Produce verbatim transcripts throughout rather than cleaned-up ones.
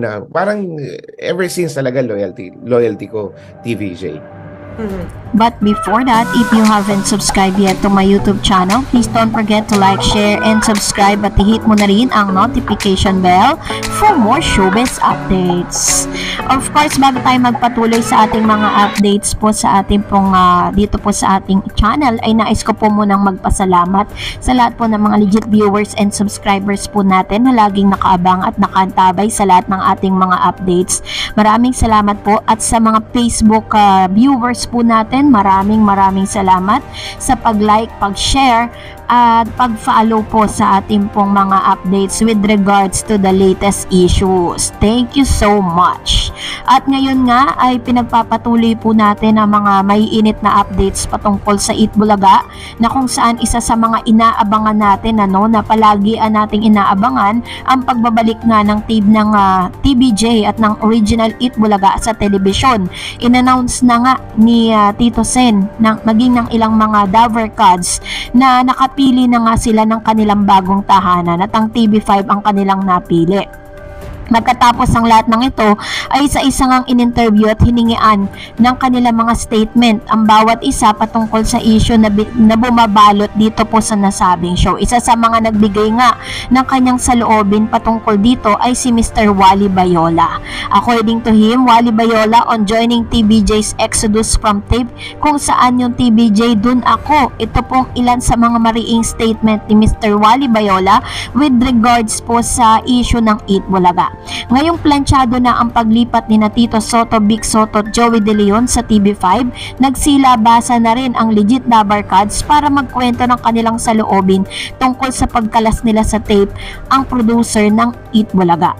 muna. Parang ever since talaga loyalty, loyalty ko, T V J. But before that, if you haven't subscribed yet to my YouTube channel, please don't forget to like, share, and subscribe at i-hit mo na rin ang notification bell for more showbiz updates. Of course, bago tayo magpatuloy sa ating mga updates po sa ating pong uh, dito po sa ating channel, ay nais ko po munang magpasalamat sa lahat po ng mga legit viewers and subscribers po natin na laging nakaabang at nakaantabay sa lahat ng ating mga updates. Maraming salamat po, at sa mga Facebook uh, viewers po natin, maraming maraming salamat sa pag-like, pag-share at pag-follow po sa ating pong mga updates with regards to the latest issues. Thank you so much. At ngayon nga ay pinagpapatuloy po natin ang mga maiinit na updates patungkol sa Eat Bulaga, na kung saan isa sa mga inaabangan natin, ano, na palagi ang nating inaabangan ang pagbabalik nga ng team ng uh, T V J at ng original Eat Bulaga sa telebisyon. In-announce na nga ni uh, Tito Sen ng, maging ng ilang mga Dover Cats na nakapili na nga sila ng kanilang bagong tahanan at ang T V five ang kanilang napili. Magkatapos ang lahat ng ito ay isa-isa ngang in-interview at hiningian ng kanilang mga statement ang bawat isa patungkol sa issue na, na bumabalot dito po sa nasabing show. Isa sa mga nagbigay nga ng kanyang saloobin patungkol dito ay si Mister Wally Bayola. According to him, Wally Bayola on joining T V J's exodus from tape, kung saan yung T V J dun ako. Ito pong ilan sa mga mariing statement ni Mister Wally Bayola with regards po sa issue ng Eat Bulaga. Ngayong planchado na ang paglipat ni na Tito Soto, Big Soto at Joey De Leon sa T V five, nagsilabasa na rin ang legit Dover Cats para magkwento ng kanilang saloobin tungkol sa pagkalas nila sa tape ang producer ng Eat Bulaga.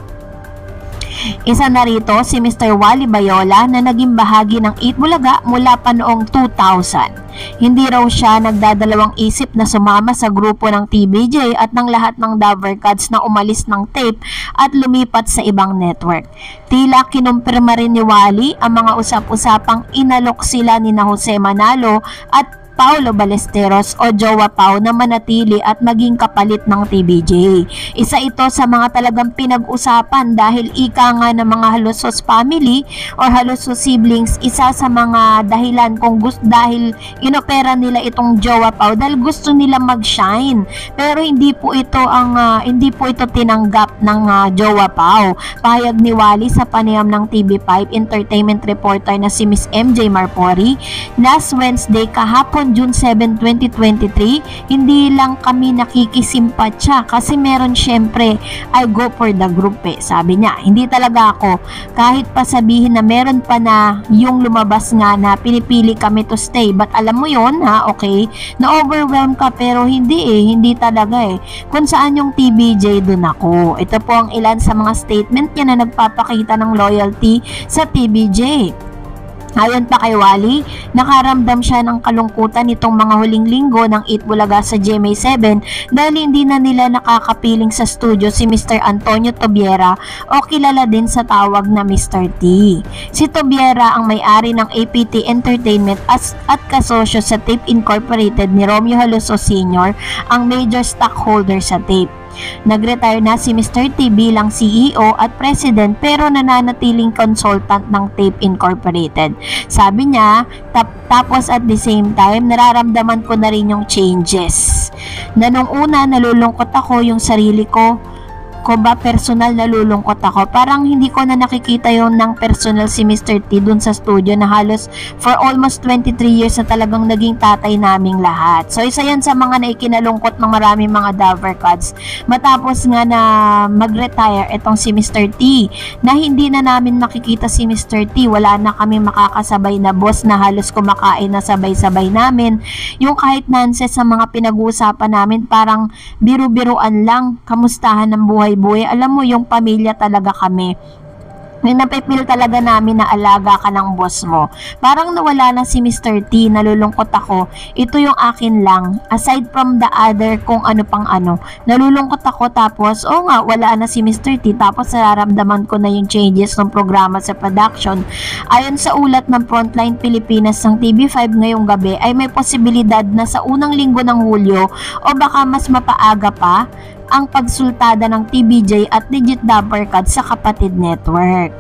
Isa na rito si Mister Wally Bayola na naging bahagi ng Eat Bulaga mula pa noong two thousand. Hindi raw siya nagdadalawang isip na sumama sa grupo ng T V J at ng lahat ng Dover Cats na umalis ng tape at lumipat sa ibang network. Tila kinumpirma rin ni Wally ang mga usap-usapang inalok sila ni na Jose Manalo at Paulo Ballesteros o Jowa Pau na manatili at maging kapalit ng T V J. Isa ito sa mga talagang pinag-usapan dahil ika nga ng mga Halosos family or Halosos siblings, isa sa mga dahilan kung gusto dahil inopera nila itong Jowa Pau dahil gusto nila mag-shine. Pero hindi po ito ang uh, hindi po ito tinanggap ng uh, Jowa Pau. Pahayag ni Wally sa panayam ng T V five entertainment reporter na si Miss M J Marpori, last Wednesday kahapon June seventh, twenty twenty-three, hindi lang kami nakikisimpatya kasi meron syempre I go for the group eh. Sabi niya, hindi talaga ako. Kahit pa sabihin na meron pa na yung lumabas nga na pinipili kami to stay. But alam mo yon ha, okay? Na-overwhelm ka pero hindi eh. Hindi talaga eh. Kung saan yung T V J dun ako. Ito po ang ilan sa mga statement niya na nagpapakita ng loyalty sa T V J. Ayon pa kay Wally, nakaramdam siya ng kalungkutan nitong mga huling linggo ng Eat Bulaga sa G M A seven dahil hindi na nila nakakapiling sa studio si Mister Antonio Tobiera o kilala din sa tawag na Mister T. Si Tobiera ang may-ari ng A P T Entertainment as, at kasosyo sa Tape Incorporated ni Romeo Haloso Senior, ang major stockholder sa Tape. Nag-retire na si Mister T bilang C E O at President pero nananatiling consultant ng Tape Incorporated. Sabi niya, tap tapos at the same time, nararamdaman ko na rin yung changes. Na nung una, nalulungkot ako yung sarili ko. Ko ba personal nalulungkot ako? Parang hindi ko na nakikita yung ng personal si Mister T dun sa studio na halos for almost twenty-three years na talagang naging tatay naming lahat. So isa yan sa mga naikinalungkot ng maraming mga Dover Cats. Matapos nga na mag-retire itong si Mister T, na hindi na namin nakikita si Mister T, wala na kami makakasabay na boss na halos kumakain na sabay-sabay namin. Yung kahit nanses sa mga pinag-uusapan namin, parang biru-biruan lang, kamustahan ng buhay buhay. Alam mo, yung pamilya talaga kami. Yung napipil talaga namin na alaga ka ng boss mo. Parang nawala na si Mister T, nalulungkot ako. Ito yung akin lang. Aside from the other kung ano pang ano. Nalulungkot ako tapos, oh nga, wala na si Mister T. Tapos nararamdaman ko na yung changes ng programa sa production. Ayon sa ulat ng Frontline Pilipinas ng T V five ngayong gabi, ay may posibilidad na sa unang linggo ng Hulyo o baka mas mapaaga pa, ang pagsultada ng T V J at Legit Dapper Cats sa Kapatid Network.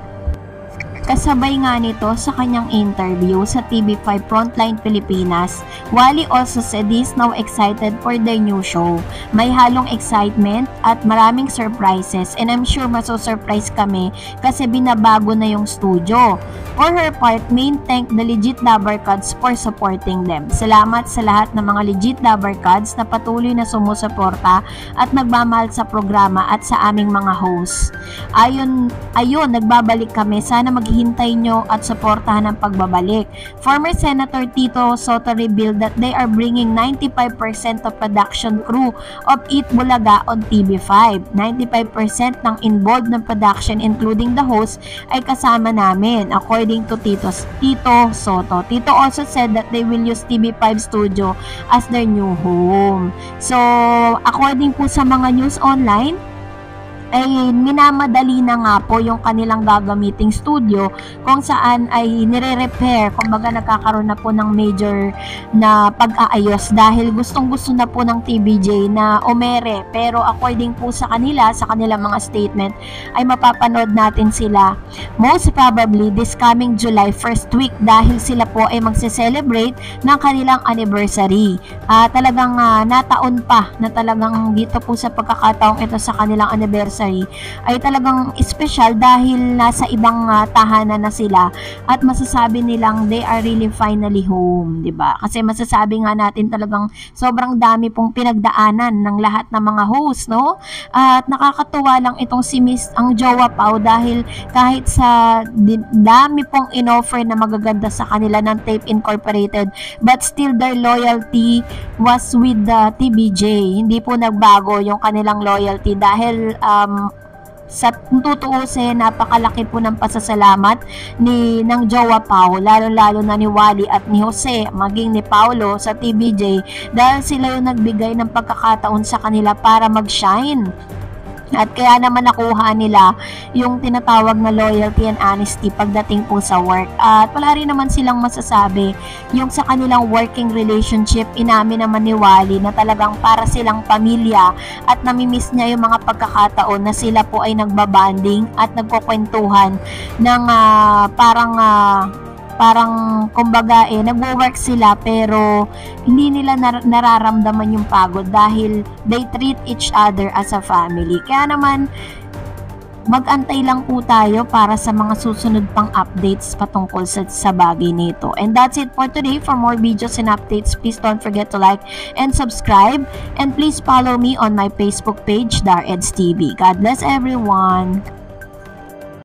Kasabay nga nito sa kanyang interview sa T V five Frontline Pilipinas, Wally also said he's now excited for their new show. May halong excitement at maraming surprises, and I'm sure maso-surprise kami kasi binabago na yung studio. For her part, Main thanked the Legit Dapper Cats for supporting them. Salamat sa lahat ng mga Legit Dapper Cats na patuloy na sumusuporta at nagmamahal sa programa at sa aming mga hosts. Ayun, ayun, nagbabalik kami. Sana maghihintay nyo at suportahan ang pagbabalik. Former Senator Tito Soto revealed that they are bringing ninety-five percent of production crew of Eat Bulaga on T V five. ninety-five percent ng involved ng production including the host ay kasama namin, according to Tito, Tito Soto. Tito also said that they will use T V five studio as their new home. So, according po sa mga news online, ay minamadali na nga po yung kanilang gagamiting studio kung saan ay nire-repair, kumbaga nagkakaroon na po ng major na pag-aayos dahil gustong gusto na po ng T V J na umere, pero according po sa kanila, sa kanilang mga statement ay mapapanood natin sila most probably this coming July first week dahil sila po ay magse-celebrate ng kanilang anniversary. Uh, talagang uh, nataon pa na talagang dito po sa pagkakataong ito sa kanilang anniversary ay talagang special dahil nasa ibang uh, tahanan na sila at masasabi nilang they are really finally home, di ba? Kasi masasabi nga natin talagang sobrang dami pong pinagdaanan ng lahat ng mga hosts, no? At nakakatuwa lang itong si Miss ang Jowa Pau dahil kahit sa dami pong inoffer na magaganda sa kanila ng Tape Incorporated, but still their loyalty was with the T V J. Hindi po nagbago yung kanilang loyalty dahil um, sa tutuusin, napakalaki po ng pasasalamat ni ng Jowa Pau, lalo-lalo na ni Wally at ni Jose, maging ni Paulo sa T V J dahil sila yung nagbigay ng pagkakataon sa kanila para mag-shine. At kaya naman nakuha nila yung tinatawag na loyalty and honesty pagdating po sa work. At wala rin naman silang masasabi yung sa kanilang working relationship. Inamin naman ni Wally na talagang para silang pamilya at namimiss niya yung mga pagkakataon na sila po ay nagbabanding at nagkukwentuhan ng uh, parang uh, parang kumbaga eh nagwo-work sila pero hindi nila nar- nararamdaman yung pagod dahil they treat each other as a family. Kaya naman mag-antay lang po tayo para sa mga susunod pang updates patungkol sa, sa bagay nito. And that's it for today. For more videos and updates, please don't forget to like and subscribe, and please follow me on my Facebook page, Dar Eds T V. God bless everyone.